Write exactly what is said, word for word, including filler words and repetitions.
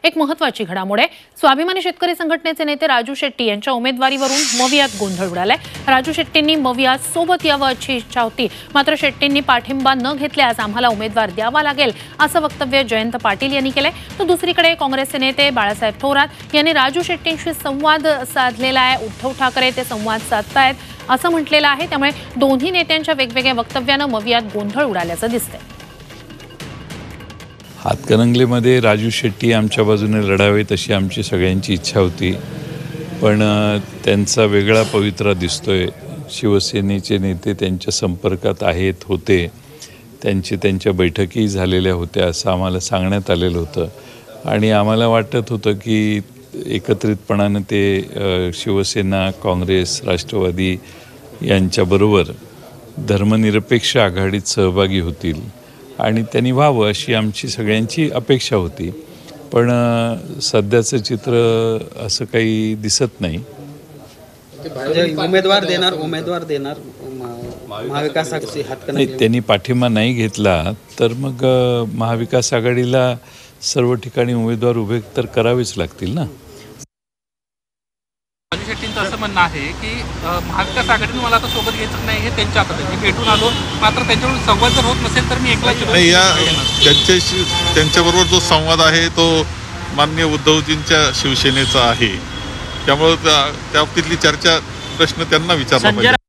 एक महत्त्वाची घडामोड आहे। स्वाभिमानी शेतकरी संघटनेचे नेते राजू शेट्टी यांच्या उमेदवारीवरून मवियात गोंधळ उडालाय। राजू शेट्टींनी मवियात सोबत यावं अशी इच्छा होती, मात्र शेट्टींनी पाठिंबा न घेतल्यास आम्हाला उमेदवार द्यावा लागेल असं वक्तव्य जयंत पाटील यांनी केलंय। तर दुसरीकडे काँग्रेसचे नेते बाळासाहेब थोरात यांनी राजू शेट्टींशी संवाद साधलेला आहे। उद्धव ठाकरे ते संवाद साधतायत असं म्हटलेलं आहे। त्यामुळे दोन्ही नेत्यांच्या वेगवेगळ्या वक्तव्यानं मवियात गोंधळ उडाल्याचं दिसतंय। हातकणंगलेमध्ये राजू शेट्टी आमच्या बाजूने लढावेत अशी आमची सगळ्यांची इच्छा होती, पण त्यांचा वेगळा पवित्रा दिसतोय। शिवसेनेचे नेते त्यांच्या संपर्कात आहेत होते, त्यांची त्यांच्या बैठकी झालेल्या होत्या असं आम्हाला सांगण्यात आलेलं होतं आणि आम्हाला वाटत होतं की एकत्रितपणानं ते शिवसेना, काँग्रेस, राष्ट्रवादी यांच्याबरोबर धर्मनिरपेक्ष आघाडीत सहभागी होतील आणि त्यांनी व्हावं अशी आमची सगळ्यांची अपेक्षा होती। पण सध्याचं चित्र असं काही दिसत नाही। उमेदवार देणार उमेदवार देणार महाविकास आघाडी हातकणंगले त्यांनी पाठिंबा नाही घेतला तर मग महाविकास आघाडीला सर्व ठिकाणी उमेदवार उभे तर करावेच लागतील ना। राजू शेट्टींचं असं म्हणणं आहे की महाविकास आघाडीने मला आता सोबत घ्यायचं नाही, हे त्यांच्या हातात आहे। मी भेटून आलो, मात्र त्यांच्यावर संवाद जर होत नसेल तर मी एकला नाही। या त्यांच्याशी त्यांच्याबरोबर जो संवाद आहे तो माननीय उद्धवजींच्या शिवसेनेचा आहे, त्यामुळे त्या बाबतीतली चर्चा प्रश्न त्यांना विचारला पाहिजे।